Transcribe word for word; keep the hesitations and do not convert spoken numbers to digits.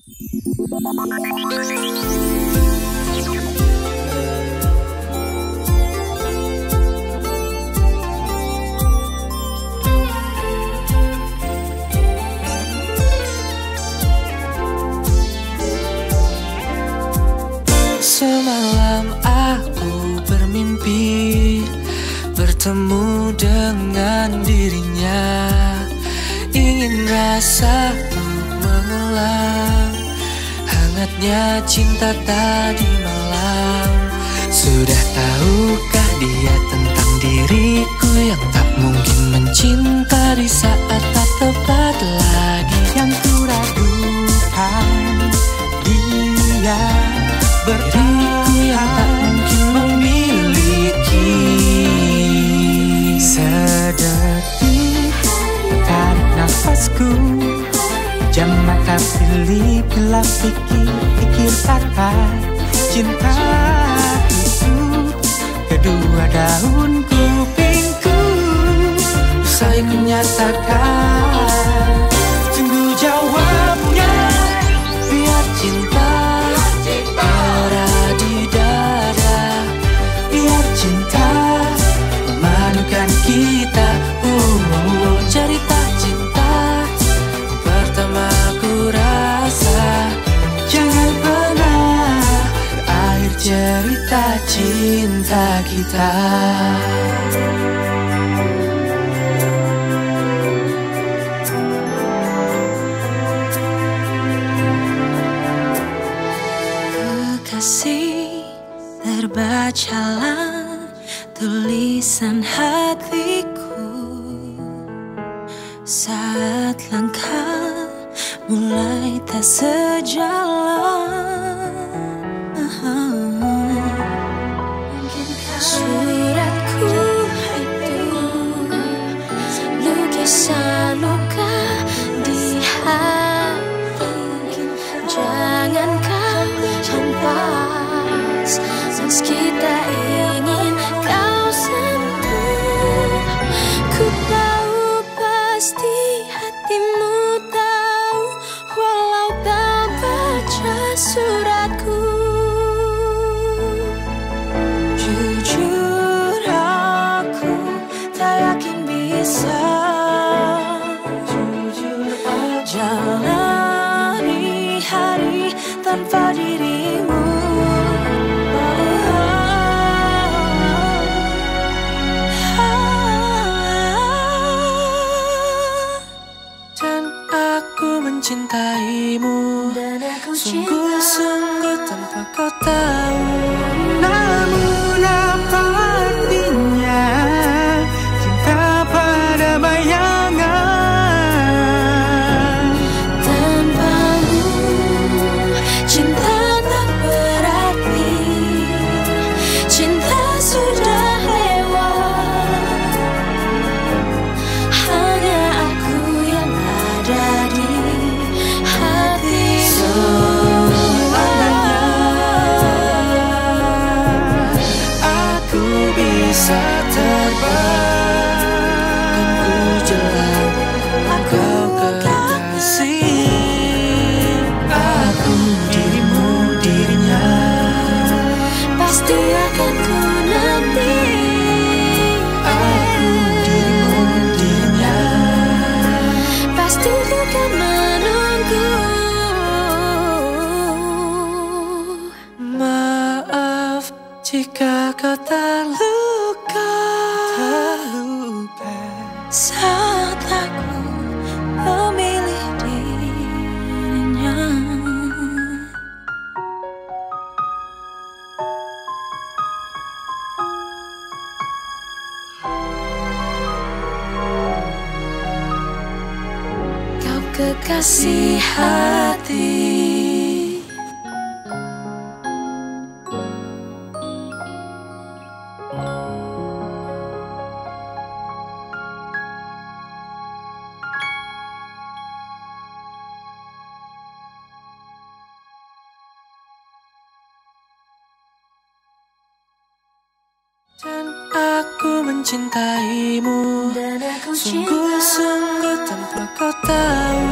Semalam aku bermimpi bertemu dengan dirinya. Ingin rasaku mengulang hangatnya cinta tadi malam. Sudah tahukah dia tentang diriku yang tak mungkin mencinta di saat tak tepat lagi. Yang kuragukan dia diriku yang tak mungkin memiliki. Sedetik tarik nafasku, jam mata pilih bila pikir-pikir kata cinta tusuk kedua daun kupingku. Usai menyatakan tunggu jawabnya. Biar cinta berada di dada, biar cinta memadukan kita. uh, uh, uh, Cerita cinta pertama ku rasa. Jangan pernah berakhir cerita cinta kita. Kekasih, terbacalah tulisan hatiku saat langkah mulai tak sejalan. Suratku itu lukisan luka di hati. Jangan kau hempas, meski tak ingin kau sentuh. Ku tahu pasti hatimu tahu, walau tak baca suratku. Jujur aku tak yakin bisa jujur jalani hari tanpa dirimu. Dan aku mencintaimu, sungguh-sungguh tanpa kau tahu. Namun apa artinya cinta pada bayangan? Tanpamu cinta tak berarti, cinta sudah lewat. Hanya aku yang ada di hatimu. Aku bisa terbang dan ku jelang engkau kekasih. Aku dirimu, dirinya Pasti akan ku nanti. aku dirimu, dirinya Pasti bukan menunggu. Maaf jika kau terluka, Terluka. Saat aku memilih dirinya. Kau kekasih hati. Dan aku mencintaimu, Dan aku cinta sungguh-sungguh tanpa kau tahu.